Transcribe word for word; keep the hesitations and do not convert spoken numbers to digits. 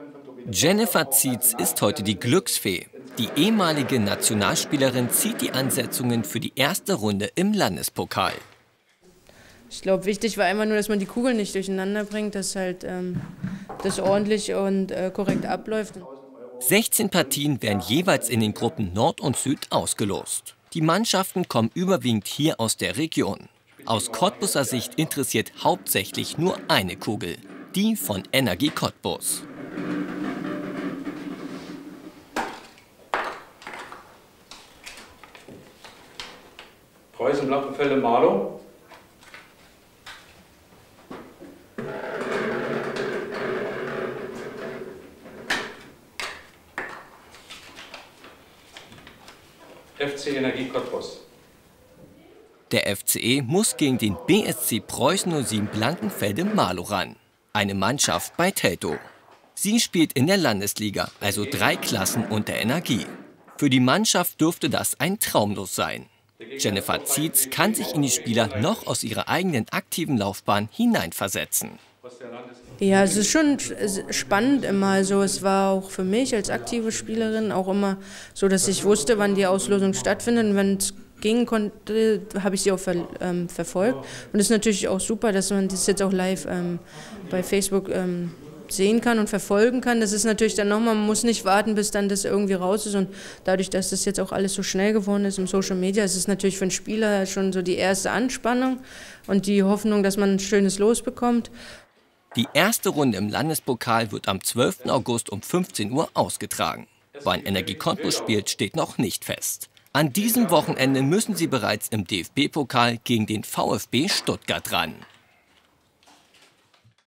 Jennifer Zietz ist heute die Glücksfee. Die ehemalige Nationalspielerin zieht die Ansetzungen für die erste Runde im Landespokal. Ich glaube, wichtig war immer nur, dass man die Kugeln nicht durcheinander bringt, dass halt ähm, das ordentlich und äh, korrekt abläuft. sechzehn Partien werden jeweils in den Gruppen Nord und Süd ausgelost. Die Mannschaften kommen überwiegend hier aus der Region. Aus Cottbuser Sicht interessiert hauptsächlich nur eine Kugel, die von Energie Cottbus. Preußen, Blankenfelde, Marlow. F C Energie Cottbus. Der F C E muss gegen den B S C Preußen null sieben Blankenfelde-Marlow ran. Eine Mannschaft bei Teltow. Sie spielt in der Landesliga, also drei Klassen unter Energie. Für die Mannschaft dürfte das ein Traumlos sein. Jennifer Zietz kann sich in die Spieler noch aus ihrer eigenen aktiven Laufbahn hineinversetzen. Ja, es ist schon spannend immer so. Es war auch für mich als aktive Spielerin auch immer so, dass ich wusste, wann die Auslosung stattfindet. Und wenn es gehen konnte, habe ich sie auch ver, ähm, verfolgt. Und es ist natürlich auch super, dass man das jetzt auch live ähm, bei Facebook ähm, sehen kann und verfolgen kann. Das ist natürlich dann nochmal, man muss nicht warten, bis dann das irgendwie raus ist. Und dadurch, dass das jetzt auch alles so schnell geworden ist im Social Media, ist es natürlich für einen Spieler schon so die erste Anspannung und die Hoffnung, dass man ein schönes Los bekommt. Die erste Runde im Landespokal wird am zwölften August um fünfzehn Uhr ausgetragen. Wann Energie Cottbus spielt, steht noch nicht fest. An diesem Wochenende müssen sie bereits im D F B-Pokal gegen den VfB Stuttgart ran.